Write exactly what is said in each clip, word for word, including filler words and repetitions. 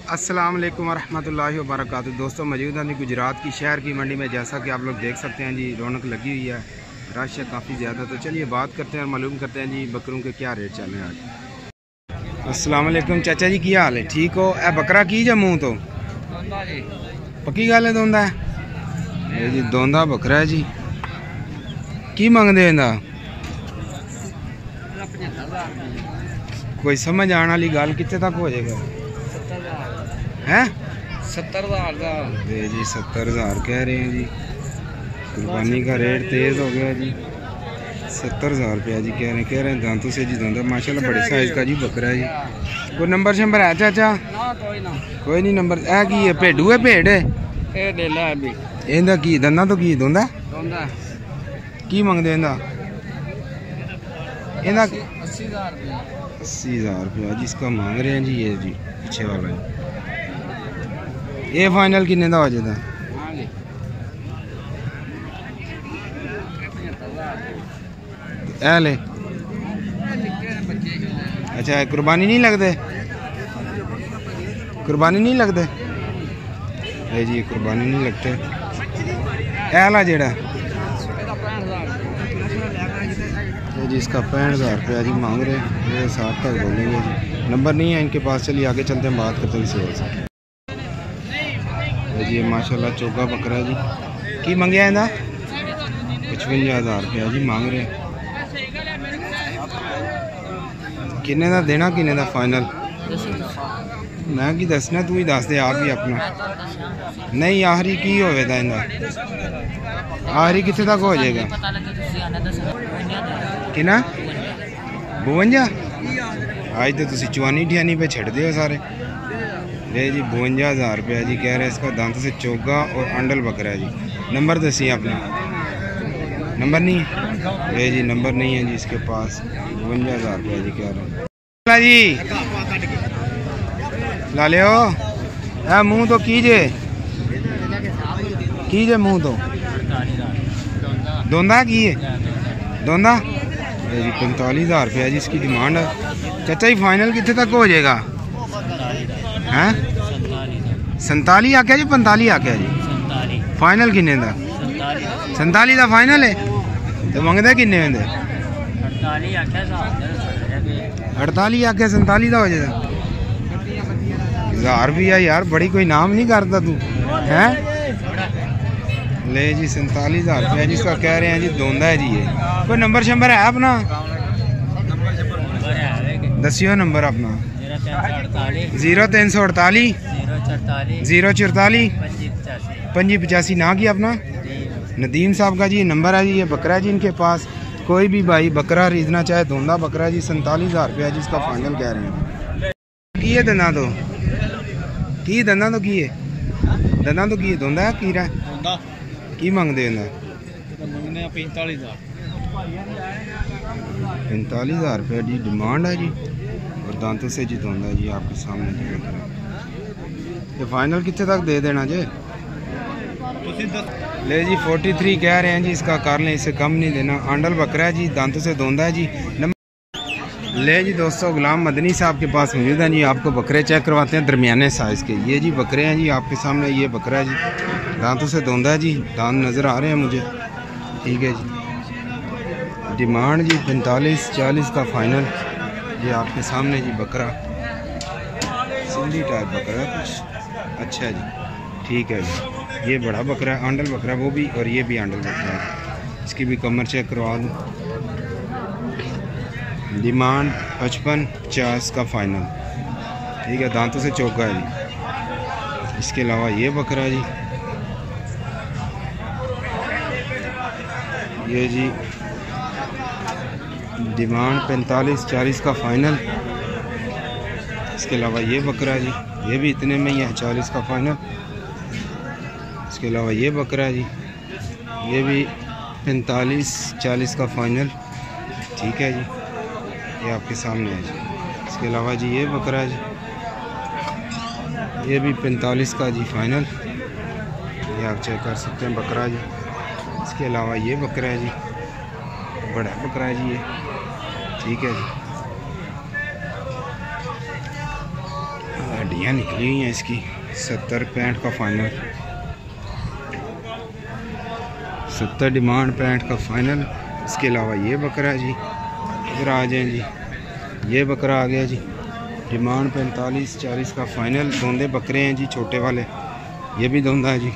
अस्सलाम वालेकुम रहमतुल्लाहि व बरकातुहू। दोस्तों मौजूद हैं गुजरात की शहर की मंडी में। जैसा कि आप लोग देख सकते हैं जी, रौनक लगी हुई है, रश है काफ़ी ज़्यादा। तो चलिए बात करते हैं और मालूम करते हैं जी बकरों के क्या रेट चल रहे हैं आज। अस्सलाम वालेकुम चाचा जी, क्या हाल है? ठीक हो? ए बकरा की जमू तो पक्की गल है दोंदा है जी, दोंदा बकरा है जी। की मंगदे इंदा? कोई समझ आने वाली गल कितने तक हो जाएगा? हैं सत्तर हजार जी, सत्तर हज़ार कह रहे हैं जी। कुर्बानी का रेट तेज़ हो गया जी। सत्तर हज़ार रुपया जी कह रहे हैं कह रहे हैं दांतों से जी दोंदा माशाल्लाह बड़े साइज का जी बकरा है जी। कोई नंबर शंबर है चाचा? कोई ना कोई नहीं नंबर। है की है? भेडू है? भेड़ है? इंदा की दंदा तो की दोंदा की मंगदे इंदा? इंदा अस्सी हजार अस्सी हज़ार रुपया जी इसका मांग रहे हैं जी। ये जी पीछे वाला है। ये फाइनल किन्ने दा हो जाता? ले अच्छा, कुर्बानी नहीं लगते? कुर्बानी नहीं लगते है जी, कुर्बानी नहीं लगते। ऐला जेड़ा जी इसका पैंठ हज़ार रुपया जी मांग रहे हैं। ये साठ तक बोलेंगे जी। नंबर नहीं है इनके पास। चलिए आगे चलते हैं, बात करते हैं किसी और से। जी माशाल्लाह चोगा बकरा जी। की मंगे इंदा? पचवंजा हज़ार रुपया जी मांग रहे हैं। किन्ने दा देना? किन्ने दा फाइनल? मैं की दसना, तू ही दस दे आप ही अपना। नहीं आखिरी की होएगा इंदा? आखिरी कितने तक हो जाएगा? किना बवंजा? आज तो तुम चवानी ठियानी पे छड़ते हो सारे। ले जी बवंजा हज़ार रुपया जी कह रहे हैं इसका। दांत से चोगा और अंडल बकरा है जी। नंबर दसी अपना। नंबर नहीं ले जी, नंबर नहीं है जी इसके पास। बवंजा हज़ार रुपया जी कह रहे हैं जी। ला लियो ए मुँह तो कीजे कीजे मुँह तो दोंदा की है? दोंदा जी पैंतालीस हज़ार रुपया जी इसकी डिमांड है। चाचा जी फाइनल कितने तक हो जाएगा? हैं संताली आख्या जी पैंताली आख्या जी? फाइनल किन्ने दा? संताली दा फाइनल है। तो मंगदे किन्ने होंदे? अड़ताली आख्या संताली दा हो जाएगा। हज़ार भी है यार, बड़ी कोई नाम नहीं करता तू हैं। ले जी सैंतालीस हज़ार रुपया जिसका कह रहे हैं जी। दोंदा है जी। ये कोई नंबर शंबर है अपना? दसियो नंबर अपना। जीरो तीन सौ अड़ताली जीरो चौताली पंजी पचासी। ना की अपना नदीम साहब का जी नंबर है जी। ये बकरा है जी इनके पास। कोई भी भाई बकरा खरीदना चाहे दोंदा बकरा जी सैंतालीस हज़ार रुपया जिसका फाइनल कह रहे हैं। की है दंदा तो की दंदा तो की है? दंदा तो की है? दोंदा है कीरा की मंगदे पैंतालीस हजार पैंतालीस हज़ार रुपया जी डिमांड है जी। और दांतों से जी दोंदा जी आपके सामने जी बकरा। ये फाइनल कितने तक दे देना जी? ले जी फोर्टी थ्री कह रहे हैं जी इसका। कर लें, इससे कम नहीं देना। आंडल बकरा है जी, दांतों से दोंदा है जी। ले जी दोस्तों गुलाम मदनी साहब के पास मौजूद है जी। आपको बकरे चेक करवाते हैं दरमियाने साइज़ के। ये जी बकरे हैं जी आपके सामने। ये बकरा है जी, दांतों से दोंदा है जी। दांत नज़र आ रहे हैं मुझे। ठीक है जी, डिमांड जी पैंतालीस चालीस का फाइनल। ये आपके सामने जी बकरा सिंधी टाइप बकरा है कुछ। अच्छा जी ठीक है जी। ये बड़ा बकरा है, आंडल बकरा वो भी, और ये भी आंडल बकरा है। इसकी भी कमर चेक करवा दूँ। डिमांड पचपन पचास का फाइनल। ठीक है, दांतों से चौका है जी। इसके अलावा ये बकरा है जी। ये जी डिमांड पैंतालीस चालीस का फाइनल। इसके अलावा ये बकरा है जी। ये भी इतने में ही है, चालीस का फाइनल। इसके अलावा ये बकरा है जी। ये भी पैंतालीस चालीस का फाइनल। ठीक है जी, ये आपके सामने है जी। इसके अलावा जी ये बकरा है जी। ये भी पैंतालीस का जी फाइनल। ये आप चेक कर सकते हैं बकरा जी। इसके अलावा ये बकरा है जी, बड़ा बकरा है जी ये। ठीक है जी। हड्डियाँ निकली हुई हैं इसकी। सत्तर पैंठ का फाइनल, सत्तर डिमांड पैंठ का फाइनल। इसके अलावा ये बकरा है जी, इधर आ जाएँ जी, ये बकरा आ गया जी, डिमांड पैंतालीस चालीस का फाइनल। धोंदे बकरे हैं जी छोटे वाले, ये भी धोंदा है जी।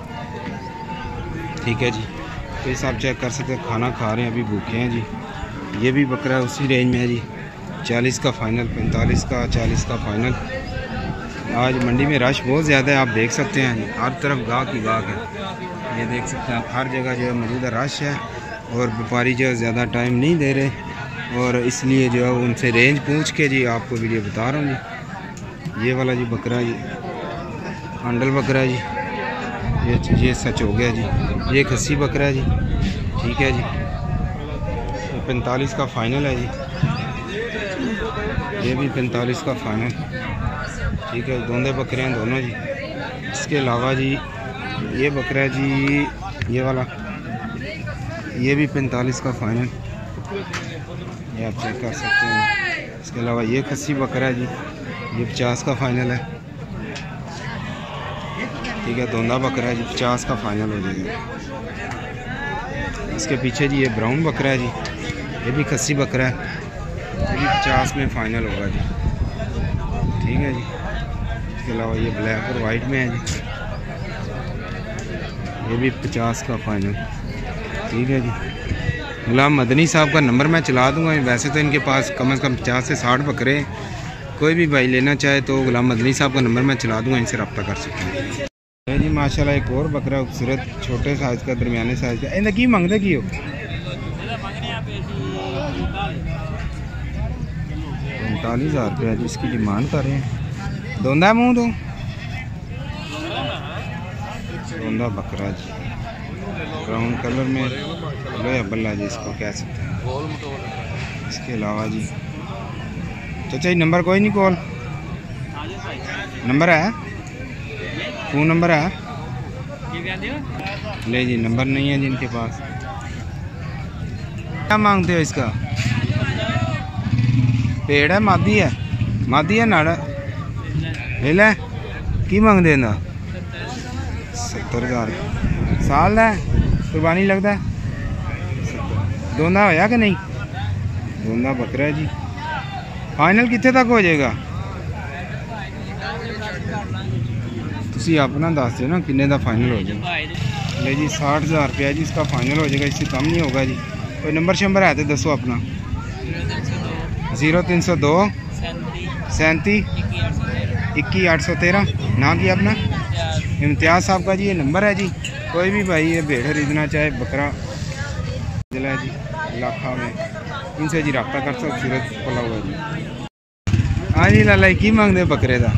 ठीक है जी, फेस आप चेक कर सकते हैं, खाना खा रहे हैं, अभी भूखे हैं जी। ये भी बकरा है उसी रेंज में है जी, चालीस का फाइनल, पैंतालीस का, चालीस का फाइनल। आज मंडी में रश बहुत ज़्यादा है, आप देख सकते हैं, हर तरफ गाहक ही गाहक है। ये देख सकते हैं आप, हर जगह जो है मौजूदा रश है और व्यापारी जो है ज़्यादा टाइम नहीं दे रहे, और इसलिए जो है उनसे रेंज पूछ के जी आपको वीडियो बता रहा हूँ जी। ये वाला जी बकरा जी, अंडल बकरा जी, ये ये सच हो गया जी। ये खस्सी बकरा है जी, ठीक है जी। ये पैंतालीस का फाइनल है जी, ये भी पैंतालीस का फाइनल, ठीक है। दोनों बकरे हैं दोनों जी। इसके अलावा जी ये बकरा जी, ये वाला, ये भी पैंतालीस का फाइनल, ये आप चेक कर सकते हैं। इसके अलावा ये खस्सी बकरा है जी, ये पचास का फाइनल है, ठीक है। दोंदा बकरा है जी, पचास का फाइनल हो जाएगा। इसके पीछे जी ये ब्राउन बकरा है जी, ये भी खस्सी बकरा है, ये भी पचास में फाइनल होगा जी, ठीक है जी। इसके अलावा ये ब्लैक और वाइट में है जी, ये भी पचास का फाइनल, ठीक है जी। गुलाम मदनी साहब का नंबर मैं चला दूंगा। वैसे तो इनके पास कम से कम पचास से साठ बकरे हैं, कोई भी भाई लेना चाहे तो गुलाम मदनी साहब का नंबर मैं चला दूंगा, इनसे रब्ता कर सकते हैं जी। माशाल्लाह एक और बकरा खूबसूरत छोटे साइज़ का, दरमियाने साइज़ का। इनका की मंगते की हो? उनतालीस हज़ार रुपया जी इसकी डिमांड कर रहे हैं। दोंदा मुँह दो, दोंदा बकरा जी, ब्राउन कलर में, लोया बल्ला जी इसको कह सकते हैं। इसके अलावा जी चाचा जी नंबर कोई नहीं, कॉल नंबर है, फ़ोन नंबर है? ले जी नंबर नहीं है जिनके पास। क्या मांगते हो इसका? पेड़ है, मादी है, मादी है नाड़ा ले ले की मांगते ना? सत्तर हज़ार साल है, कुर्बानी लगता है। दोंदा होया कि नहीं? दोंदा बकरा है जी। फाइनल कितने तक हो जाएगा? तुसी अपना दस दो ना किन्ने का फाइनल हो जाएगा। ले जी साठ हज़ार रुपया जी इसका फाइनल हो जाएगा, इससे कम नहीं होगा जी। कोई नंबर शंबर है तो दसो अपना। ज़ीरो तीन सौ दो सैंती इक्की आठ सौ तेरह। ना की अपना इम्तियाज़ साहब का जी ये नंबर है जी। कोई भी भाई ये भेड़ खरीदना चाहे, बकरा जिला जी इलाका में, इनसे जी रब्ता कर सकते। सूरत खुला हुआ जी। हाँ जी लाला की मांगते बकरे का?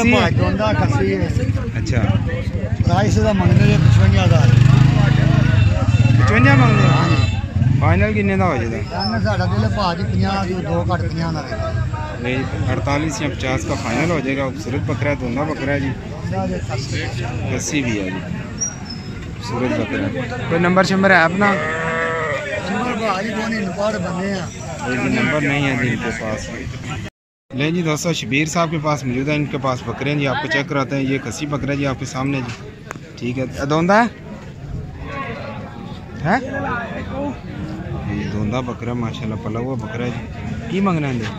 अच्छा प्राइस दा मंगदे ने पचवंजा हज़ार। पचवंजा मंगदे? फाइनल किन्ने दा हो जाएगा? साढ़ा दिल भाज पचास दो घट पचास दा नहीं, अड़तालीस या पचास का फाइनल हो जाएगा। खूबसूरत बकरा है, दोनों बकरा है जी, खस्सी भी है जी, खूबसूरत बकरा है। कोई नंबर शंबर है अपना? नंबर नहीं है जी इनके पास। ले जी दोस्तों शबीर साहब के पास मौजूद है, इनके पास बकरे हैं जी, आपको चेक कराते हैं। ये खस्सी बकरा जी आपके सामने जी, ठीक है। दोंदा है, है? ये दोंदा बकरा माशाल्लाह पला हुआ बकरा है जी। की मंगना है?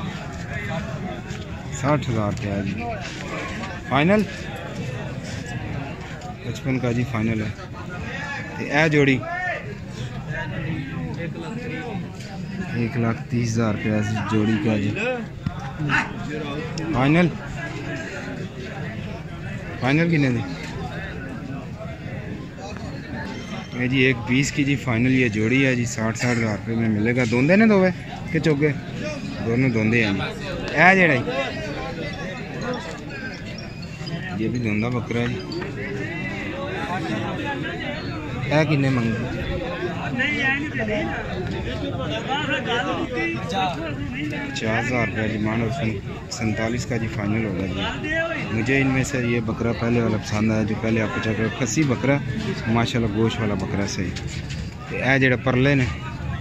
साठ हज़ार रुपया है जी। फाइनल पचपन का जी फाइनल है। ए जोड़ी एक लाख तीस हज़ार रुपया जोड़ी का जी। फाइनल फाइनल कितने दी? ये जी एक बीस की जी फाइनल ये जोड़ी है जी, साठ साठ हज़ार रुपये में मिलेगा। दोंदे ने दोवे के चौके? दोनों दोंदे हैं जी। ए जेड़ा ये भी दोंदा बकरा है जी। ए किन्ने मंगते? पचास हज़ार रुपया जी मान, सैंतालीस का जी फाइनल होगा जी। मुझे इनमें से ये बकरा पहले वाला पसंद आया जो पहले आपको चेक, खस्सी बकरा माशाल्लाह गोश्त वाला बकरा सही। ए जेड़ा परले ने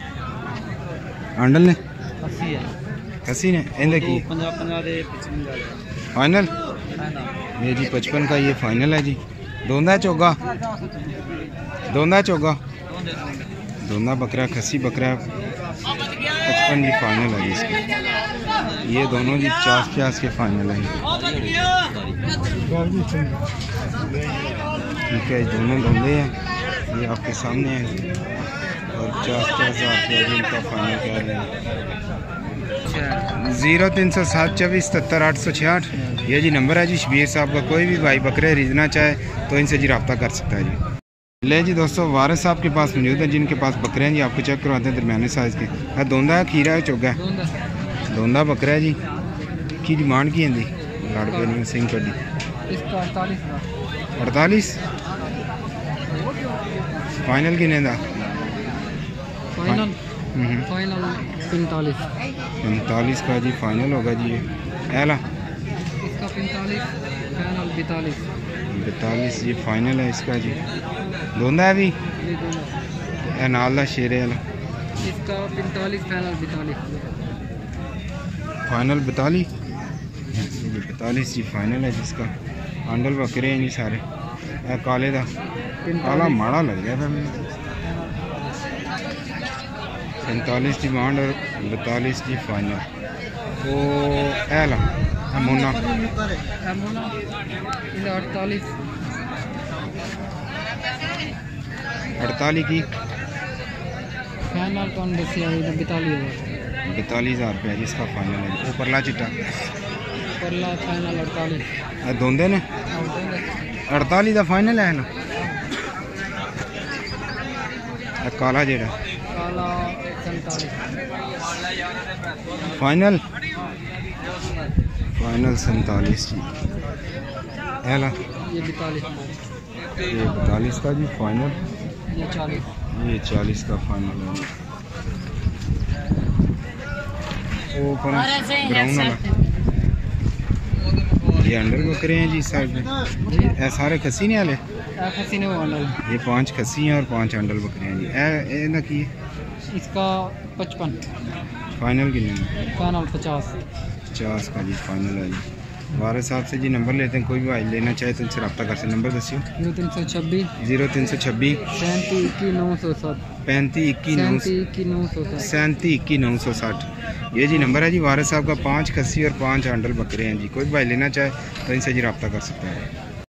आंडल ने खस्सी ने इनके की फाइनल ये जी पचपन का ये फाइनल है जी। दोंदा चोगा दोंदा चोगा दोंदा बकरा खसी बकरा पचपन जी फाइनल है जी इसकी। ये दोनों जी पचास पचास के फाइनल है। ठीक है दोनों दोंदे हैं ये आपके सामने हैं और पचास पचास हज़ार रुपया जी इनका फाइनल कह रहे हैं। ज़ीरो तीन सौ सात चौबीस सत्तर आठ सौ छियाठ ये जी नंबर है जी शबीर साहब का। कोई भी भाई बकरे खरीदना चाहे तो इनसे जी रब्ता कर सकता है जी। ले जी दोस्तों वारिस साहब के पास मौजूद है जिनके पास बकरे हैं जी। आपको चेक करवाते हैं दरमियाने साइज़ के। है दोंदा है खीरा है चोगा है दोंदा बकरा है जी। की डिमांड की है लड़ पे नहीं सिंह कड़ी अड़तालीस फाइनल किन्ने दा फाइनल फाइनल पैंतालीस पैंतालीस का जी फाइनल होगा जी। ये एला इसका पैंतालीस फाइनल बैतालीस बैतालीस ये फाइनल है इसका जी। दोंदा है भी ये दोनों ए नाल दा शेरे वाला इसका पैंतालीस फाइनल बैतालीस फाइनल बैतालीस बैतालीस जी फाइनल है जिसका। आंडल बकरे हैं जी सारे। ए काले दा काला माड़ा लग गया था मैंने। पैंतालीस डिमांड और बैतालीस जी फाइनल। वो एला मोना अड़तालीस अड़तालीस की फाइनल कौन दसिया बैतालीस हज़ार बैतालीस हज़ार रुपया जी इसका फाइनल है। वो परला चिट्टा परला फाइनल अड़तालीस दोंदे ने अड़तालीस का फाइनल है ना। काला जेड़ा काला सैंतालीस फाइनल फाइनल सैंतालीस जी। एला ये बैतालीस ये बैतालीस का जी फाइनल। ये चालीस ये चालीस का फाइनल है। वो ब्राउन वाला ये अंडर बकरे हैं जी इस साइड में। ये सारे खसी नहीं आले खसी ने वाला ये पांच खसी हैं और पांच अंडल बकरे हैं जी। ए, ए ना की इसका पचपन फाइनल कितने में फाइनल पचास पचास का जी फाइनल है जी। वारिस साहब से जी नंबर लेते हैं। कोई भी भाई लेना चाहे तो उनसे रब्ता कर सकते। नंबर दसियो जीरो तीन सौ छब्बीस जीरो तीन सौ छब्बीस सैंतीस इक्की नौ सौ सात पैंतीस इक्की नौ सैंतीस इक्की नौ सौ सात सैंतीस इक्की नौ सौ साठ ये जी नंबर है जी। वारिस साहब का पाँच खस्सी और पाँच अंडल बकरे हैं जी। कोई भाई लेना चाहे तो इनसे जी रब्ता कर सकते हैं।